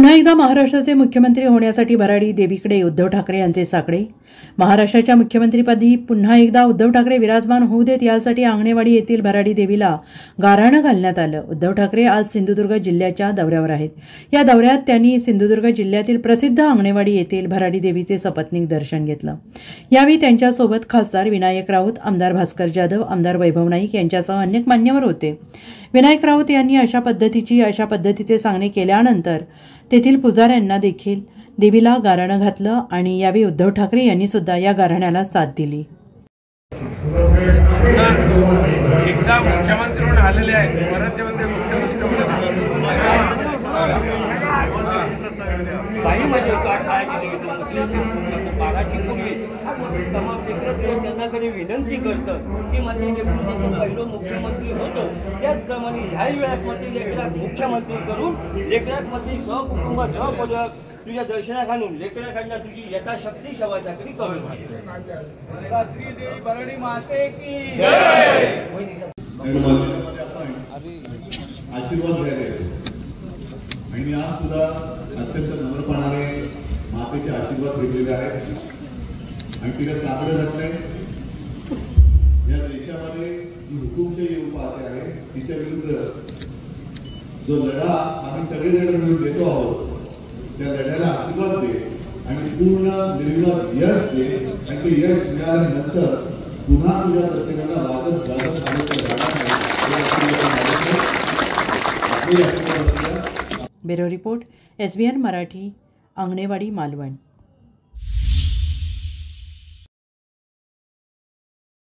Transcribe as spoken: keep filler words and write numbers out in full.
पुन्हा एकदा महाराष्ट्राचे मुख्यमंत्री होण्यासाठी भराडी देवीकडे उद्धव ठाकरे यांचे साकडे। महाराष्ट्राच्या मुख्यमंत्रीपदी पुन्हा एकदा उद्धव ठाकरे विराजमान होऊ देत यासाठी आंगणेवाडी येथील भराडी देवीला गाऱ्हाणे घालण्यात आलं। उद्धव ठाकरे आज सिंधुदुर्ग जिल्ह्याच्या दौऱ्यावर आहेत। या दौऱ्यात त्यांनी सिंधुदुर्ग जिल्ह्यातील प्रसिद्ध आंगणेवाडी येथील भराडी देवीचे सपत्नीक दर्शन घेतलं। यावेळी त्यांच्यासोबत खासदार विनायक राऊत, आमदार भास्कर जाधव, आमदार वैभव नाईक यांच्यासह अनेक मान्यवर होते। विनायक राऊत यांनी अशा पद्धतीची अशा पद्धतीचे सांगणे केल्यानंतर तेथील पुजाऱ्यांना देखील देवीला गाऱ्हाणे घातलं आणि यावेळी उद्धव ठाकरे यांनी सुद्धा या गाऱ्हाण्याला साथ दिली। एकदा मुख्यमंत्री म्हणून आलेले आहेत, परत ते म्हणजे मुख्यमंत्री बाई म्हणजे बाराची मुलगी तमाम लेकरं तुझ्या चरणाकडे विनंती करतं की माझे लेकरू जसं पहिलं मुख्यमंत्री होतं त्याचप्रमाणे ह्याही वेळात मध्ये लेकराक मुख्यमंत्री करून लेकराक मध्ये सहकुटुंब सहपरिवार तुझ्या दर्शनात आणून लेकराकडनं तुझी यथाशक्ती सेवा चाकरी करून श्रीदेवी भराडी माते की आशीर्वाद द्यायला आणि आज सुद्धा अत्यंत नम्रपणाने मातेचे आशीर्वाद घेतलेले आहेत आणि तिला सादर घातले। या देशामध्ये जी हुकुमशाही येऊ पाहते आहे तिच्या विरुद्ध जो लढा आम्ही सगळेजण मिळून देतो आहोत त्या लढ्याला आशीर्वाद दे आणि पूर्ण निर्विवाद यश दे आणि ते यश मिळाल्यानंतर पुन्हा तुझ्या दर्शकांना वादत गाजत bureau report, S B N Marathi, Anganewadi, Malvan.